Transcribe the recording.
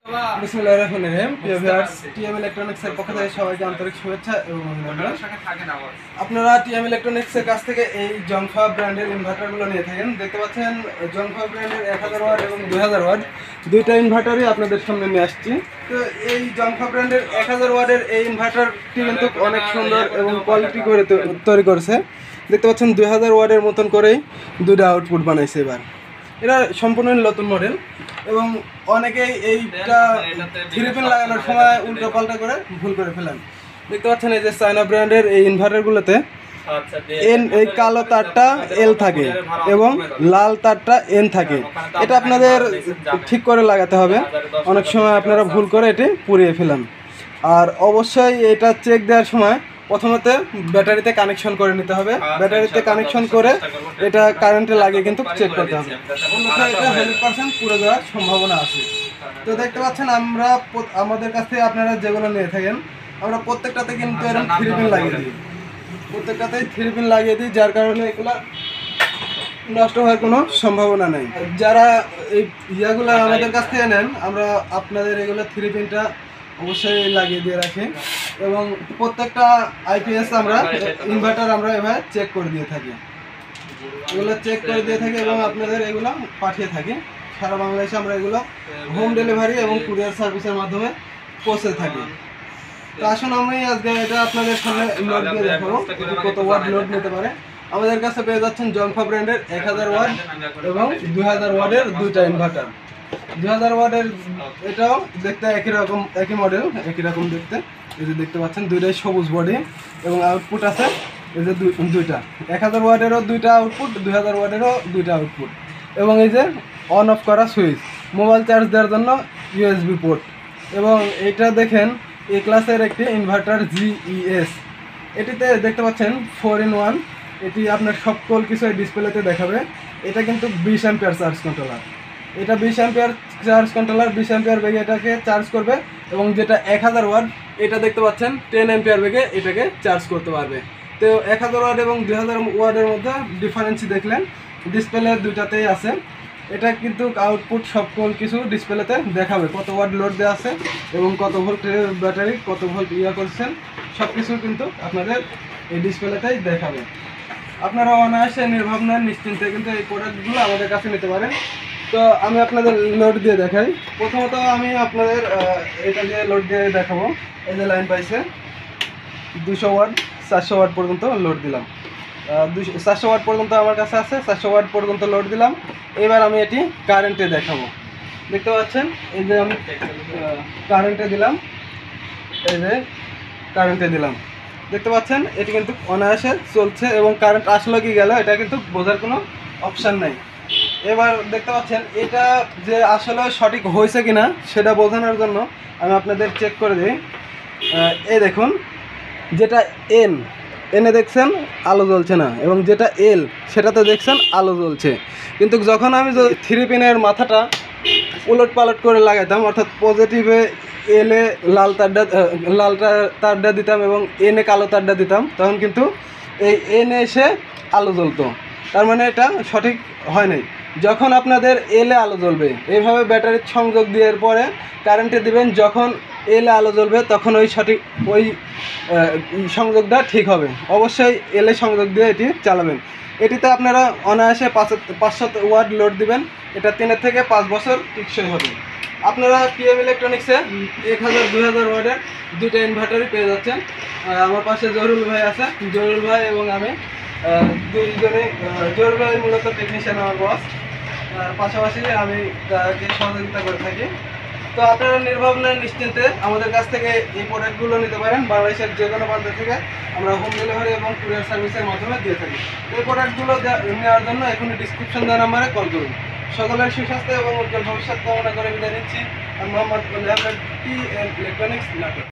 বিসমিল্লাহির রহমানির রহিম। প্রিয় ভিউয়ার্স, টিএম ইলেকট্রনিক্সের পক্ষ থেকে সবাইকে আন্তরিক শুভেচ্ছা এবং অভিনন্দন। আপনারা টিএম ইলেকট্রনিক্সের কাছ থেকে এই জংফা ব্র্যান্ডের ইনভার্টারগুলো নিয়ে থাকেন। দেখতে পাচ্ছেন জংফা ব্র্যান্ডের 1000 ওয়াট এবং 2000 ওয়াট দুইটা ইনভার্টারই আপনাদের সামনে নিয়ে আসছি। তো এই জংফা ব্র্যান্ডের 1000 ওয়াটের এই ইনভার্টারটি কিন্তু অনেক সুন্দর এবং কোয়ালিটি করে তৈরি করেছে। দেখতে পাচ্ছেন 2000 ওয়াটের মতন করেই দুইটা আউটপুট বানাইছে। এবার এটা সম্পূর্ণ নতুন মডেল এবং অনেকেই এইটা থ্রি পিন লাগানোর সময় উল্টো পাল্টা করে ভুল করে ফেলেন। দেখতে পাচ্ছেন এই যে চায়না ব্র্যান্ডের এই ইনভার্টারগুলোতে এই কালো তারটা এল থাকে এবং লাল তারটা এন থাকে। এটা আপনাদের ঠিক করে লাগাতে হবে, অনেক সময় আপনারা ভুল করে এটি পুড়িয়ে ফেলেন। আর অবশ্যই এটা চেক দেওয়ার সময় প্রথমত ব্যাটারিতে কানেকশন করে নিতে হবে। ব্যাটারিতে কানেকশন করে এটা কারেন্টে লাগিয়ে কিন্তু চেক করতে হবে, অন্যথায় এটা 100% পুড়ে যাওয়ার সম্ভাবনা আছে। তো দেখতে পাচ্ছেন আমাদের কাছ থেকে আপনারা যেগুলো নিয়ে থাকেন, আমরা প্রত্যেকটাতে কিন্তু এরকম থ্রি পিন লাগিয়ে দিই, প্রত্যেকটাতেই থ্রি পিন লাগিয়ে দিই, যার কারণে এগুলো নষ্ট হওয়ার কোনো সম্ভাবনা নেই। যারা এই ইয়াগুলো আমাদের কাছ থেকে নেন, আমরা আপনাদের এগুলো থ্রি পিনটা অবশ্যই লাগিয়ে দিয়ে রাখি এবং প্রত্যেকটা আইপিএস আমরা ইনভার্টার আমরা এভাবে চেক করে দিয়ে থাকি, এগুলো চেক করে দিয়ে থাকি এবং আপনাদের এগুলো পাঠিয়ে থাকি সারা বাংলাদেশে। আমরা এগুলো হোম ডেলিভারি এবং কুরিয়ার সার্ভিসের মাধ্যমে পৌঁছে থাকি। তো আসুন আমি আজকে এটা আপনাদের সামনে লোড দিয়ে দেখাবো কত ওয়াট লোড নিতে পারে। আমাদের কাছে পেয়ে যাচ্ছেন জংফা ব্র্যান্ডের 1000 ওয়াট এবং 2000 ওয়াটের দুইটা ইনভার্টার। 2000 ওয়াটের এটাও দেখতে একই মডেল, একই রকম দেখতে। এই যে দেখতে পাচ্ছেন দুইটাই সবুজ বডি এবং আউটপুট আছে এই যে দুইটা। 1000 ওয়াটেরও দুইটা আউটপুট, 2000 ওয়াটেরও দুইটা আউটপুট এবং এই যে অন অফ করা সুইচ, মোবাইল চার্জ দেওয়ার জন্য ইউএসবি পোর্ট। এবং এটা দেখেন এ ক্লাসের একটি ইনভার্টার জিইএস। এটিতে দেখতে পাচ্ছেন 4-in-1, এটি আপনার সকল কিছু ডিসপ্লেতে দেখাবে। এটা কিন্তু 20 অ্যাম্পিয়ার চার্জ কন্ট্রোলার। এটা 20 অ্যাম্পিয়ার চার্জ কন্ট্রোলার, 20 অ্যাম্পিয়ার বেগে এটাকে চার্জ করবে এবং যেটা 1000 ওয়াট এটা দেখতে পাচ্ছেন 10 অ্যাম্পিয়ার বেগে এটাকে চার্জ করতে পারবে। তো 1000 ওয়াট এবং 2000 ওয়াটের মধ্যে ডিফারেন্স দেখলেন, ডিসপ্লে দুইটাতেই আছে। এটা কিন্তু আউটপুট সকল কিছু ডিসপ্লেতে দেখাবে, কত ওয়াট লোড দেওয়া আছে এবং কত ভোল্টের ব্যাটারি, কত ভোল্ট করছেন, সব কিছু কিন্তু আপনাদের এই ডিসপ্লেতেই দেখাবে। আপনারা অনায়াসে নির্ভাবনায় নিশ্চিন্তে কিন্তু এই প্রোডাক্টগুলো আমাদের কাছে নিতে পারেন। তো আমি আপনাদের লোড দিয়ে দেখাই। প্রথমত আমি আপনাদের এটা দিয়ে লোড দিয়ে দেখাবো। এই যে লাইন পাইছে 200 ওয়াট 400 ওয়াট পর্যন্ত লোড দিলাম। 400 ওয়াট পর্যন্ত আমার কাছে আছে, 400 ওয়াট পর্যন্ত লোড দিলাম। এবার আমি এটি কারেন্টে দেখাবো। দেখতে পাচ্ছেন এই যে আমি কারেন্টে দিলাম, এই যে কারেন্টে দিলাম। দেখতে পাচ্ছেন এটি কিন্তু অনায়াসে চলছে এবং কারেন্ট আসলো কি গেল এটা কিন্তু বোঝার কোনো অপশান নাই। এবার দেখতে পাচ্ছেন এটা যে আসলে সঠিক হয়েছে কিনা সেটা বোঝানোর জন্য আমি আপনাদের চেক করে দিই। এই দেখুন, যেটা এনে দেখছেন আলো জ্বলছে না এবং যেটা এল সেটাতে দেখছেন আলো জ্বলছে। কিন্তু যখন আমি থ্রি পিনের মাথাটা উলট পালট করে লাগাইতাম, অর্থাৎ পজিটিভে এলে লাল তারটা দিতাম এবং এনে কালো তারটা দিতাম, তখন কিন্তু এই এনে এসে আলো জ্বলতো। তার মানে এটা সঠিক হয় নাই। যখন আপনাদের এলে আলো জ্বলবে, এইভাবে ব্যাটারির সংযোগ দেওয়ার পরে কারেন্টে দিবেন, যখন এলে আলো জ্বলবে তখন ওই সংযোগটা ঠিক হবে। অবশ্যই এলে সংযোগ দিয়ে এটি চালাবেন। এটিতে আপনারা অনায়াসে 500 ওয়াট লোড দিবেন, এটা 3 থেকে 5 বছর টিকসই হবে। আপনারা টিএম ইলেকট্রনিক্সে 1000 2000 ওয়াটের দুইটা ইনভার্টারই পেয়ে যাচ্ছেন। আমার পাশে জহুরুল ভাই আছে, জহুরুল ভাই এবং আমি দুইজনে, জহুরুল ভাই মূলত টেকনিশিয়ান, আমার বস, পাশাপাশি আমি তাকে সহযোগিতা করে থাকি। তো আপনারা নির্ভাবনায় নিশ্চিন্তে আমাদের কাছ থেকে এই প্রোডাক্টগুলো নিতে পারেন। বাংলাদেশের যে কোনো প্রান্ত থেকে আমরা হোম ডেলিভারি এবং কুরিয়ার সার্ভিসের মাধ্যমে দিয়ে থাকি। এই প্রোডাক্টগুলো নেওয়ার জন্য এখনই ডিসক্রিপশন দেওয়া নাম্বারে কল করুন। সকলের সুস্বাস্থ্য এবং উজ্জ্বল ভবিষ্যৎ কামনা করে বিদায় নিচ্ছি। আমি মোহাম্মদ টি ইলেকট্রনিক্স নাটক।